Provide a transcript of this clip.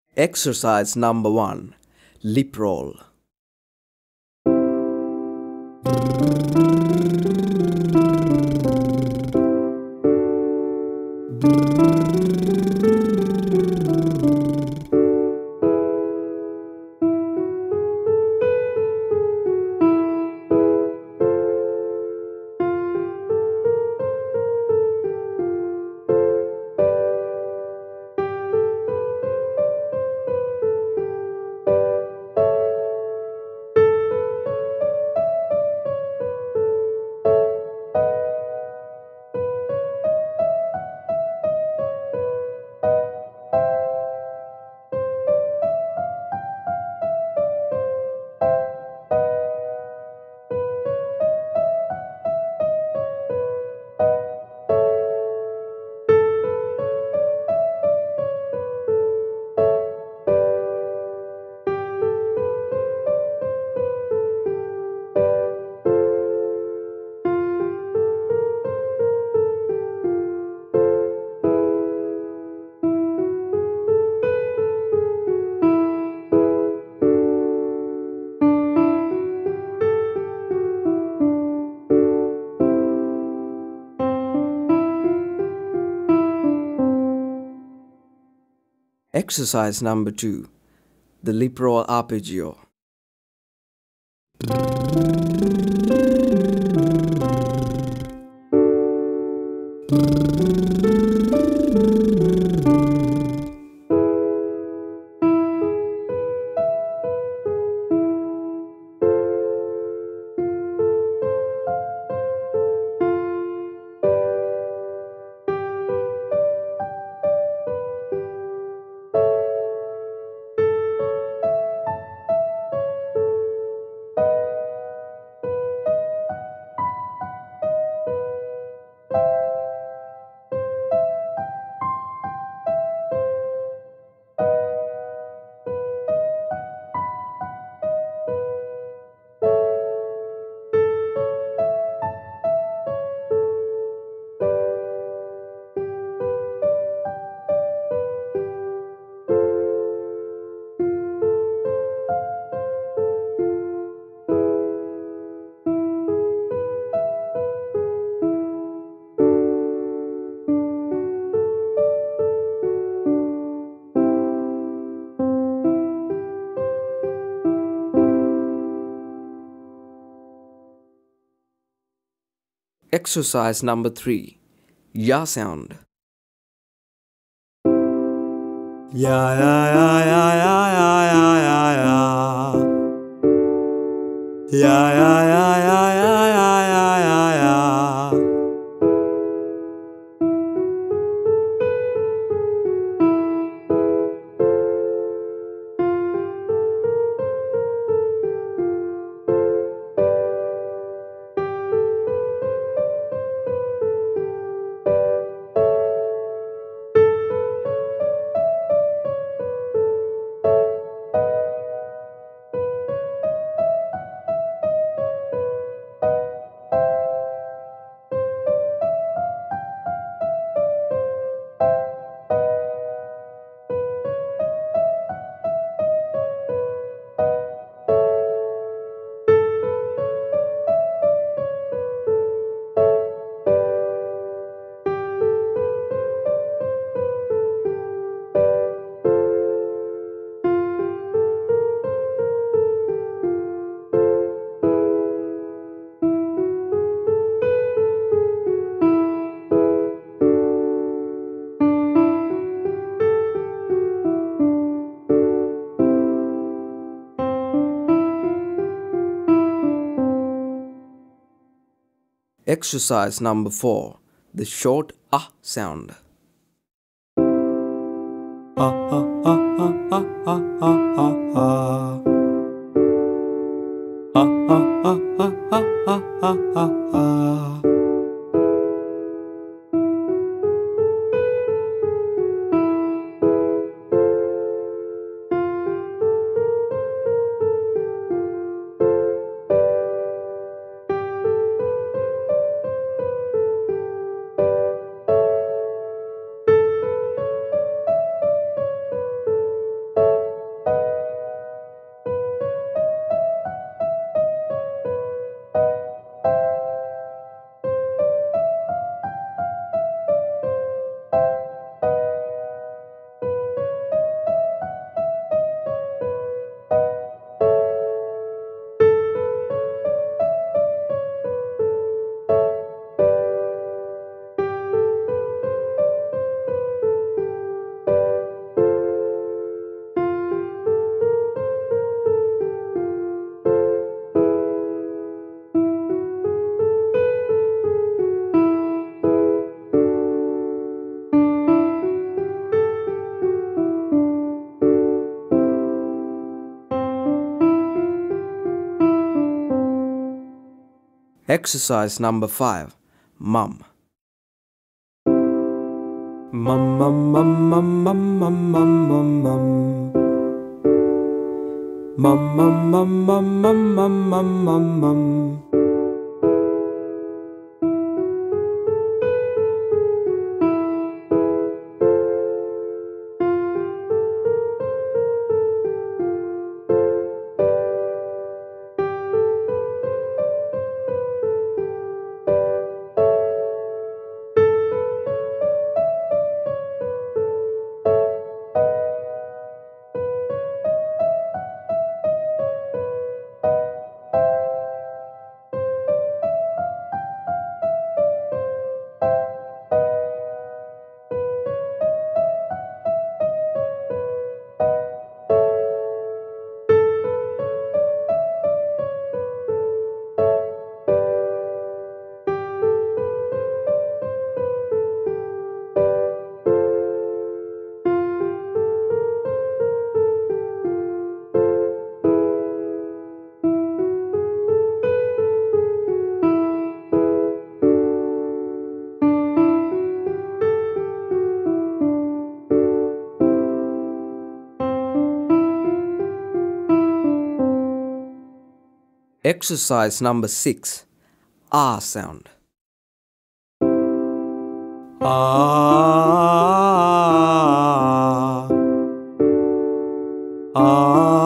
Exercise number 1. Lip roll. Exercise number 2. The lip roll arpeggio. Exercise number 3. Ya sound. Ya ya ya ya ya ya ya ya ya. Ya ya ya ya ya ya ya ya ya. Exercise number 4. The short ah sound. Ah ah ah ah ah ah ah ah ah. Ah ah ah ah ah ah ah ah ah. Exercise number 5. Mum. Mum, mum, mum, mum, mum, mum, mum, mum, mum. Mum, mum, mum, mum, mum, mum, mum, mum, mum. Exercise number 6. Ah sound. Ah, ah.